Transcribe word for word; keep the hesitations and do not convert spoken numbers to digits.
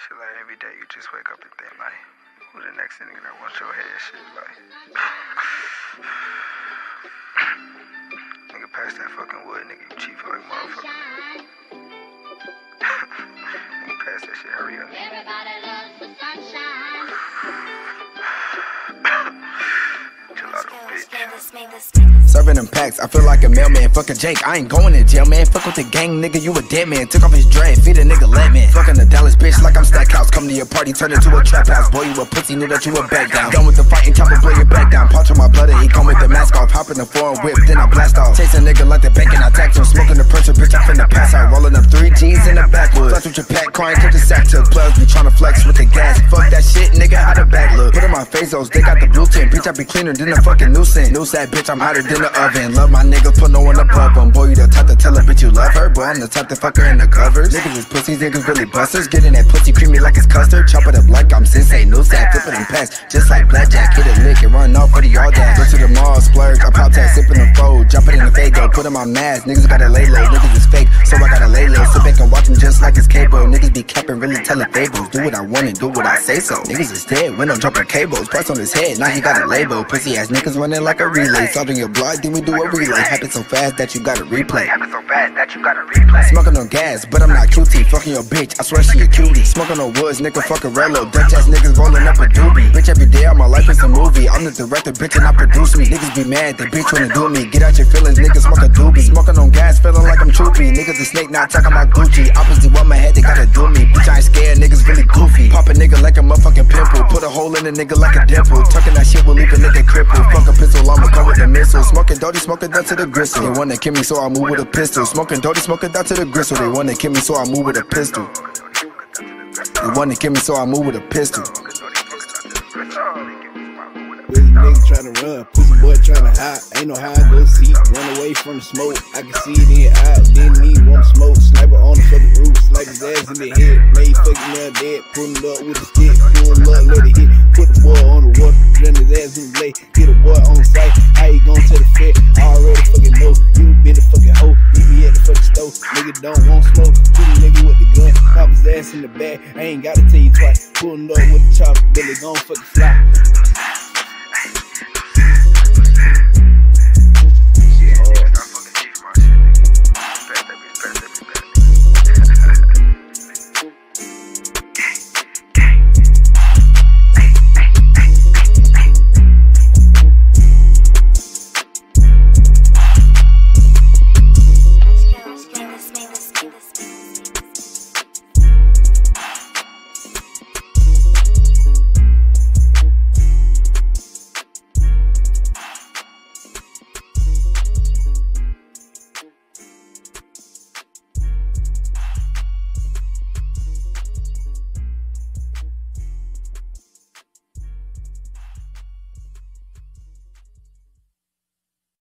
Shit, like every day you just wake up and think like, who the next nigga that wants your head? Shit, like, nigga, pass that fucking wood, nigga. You cheap like motherfucker. Nigga, pass that shit. Hurry up. Everybody loves the sunshine. Serving them packs, I feel like a mailman. Fuck a Jake, I ain't going to jail, man. Fuck with the gang, nigga, you a dead man. Took off his dread, feed a nigga let man. Fucking a Dallas bitch like I'm Stackhouse. Come to your party, turn it to a trap house. Boy, you a pussy, knew that you a back down. Done with the fighting, chopper, blow your back down. Punch on my blood, and he come with the mask off. Hop in the foreign whip, then I blast off. Chase a nigga like the bank and I tax him. Smoking the pressure, bitch, I finna pass out. Rolling up three G's in the backwoods. Flex with your pack, crying to the sack took. Plugs be tryna flex with the gas. Fuck that shit, nigga, how the back look. Put in my Fazos, they got the blue tint. Bitch, I be cleaner than a fucking nuisance. Noose that bitch, I'm hotter than the oven. Love my niggas, put no one above them. Boy, you the type to tell a bitch you love her. Boy, I'm the type to fuck her in the covers. Niggas is pussies, niggas really busters. Getting that pussy creamy like it's custard. Chop it up like I'm Sensei. Noose that, flip it and pass. Just like blackjack, hit a lick and run off for the all that. Go to the mall, splurge, I pop that, sip in the fold. Jump it in the Fago, put in my mask. Niggas gotta lay low, niggas is fake, so I gotta lay low. Sit back and watch them just like it's cable. Niggas be capping, really telling fables. Do what I want and do what I say so. Niggas is dead when I'm dropping cables. Price on his head, now he got a label. Pussy ass niggas running like a relay. Salt in your blood, then we do a relay. Happen so fast that you gotta replay. Happen so fast that you gotta replay. Smoking on gas, but I'm not cutie. Fucking your bitch, I swear she a cutie. Smoking on woods, nigga, fuck a rello. Dutch ass niggas rolling up a doobie. Bitch, every day of my life is a movie. I'm the director, bitch, and I produce me. Niggas be mad, the bitch wanna do me. Get out your feelings, niggas smoke a doobie. Smoking on gas, feeling like I'm troopy. Niggas a snake, not talking about Gucci. Opposite what my head, they gotta do me. Bitch, I ain't scared, niggas really goofy. Pop a nigga like a motherfucking pimple. Put a hole in a nigga like a dimple. Tucking that shit will leave a nigga crippled. Fuck a pistol, I'ma come with a missile. Smoking dirty, smoking down to the gristle. They wanna kill me, so I move with a pistol. Smoking dirty, smoking down to the gristle. They wanna kill me, so I move with a pistol. They wanna kill me, so I move with a pistol. Pussy nigga tryna run, pussy boy tryna hide. Ain't no how I go see, run away from the smoke. I can see it in your eye, didn't even wanna smoke. Sniper on the fucking roof, sniper's ass in the head. Made fucking man dead, pulling up with a stick. Pull up, let it hit, put the boy on the water, run his ass in the blade. Get a boy on sight, how you gon' tell the fed? I already fucking know, you been a fucking hoe. You be at the fucking stove, nigga don't want smoke. Put a nigga with the gun, pop his ass in the bag. I ain't gotta tell you twice, pulling up with the chopper, Billy gon' fucking fly.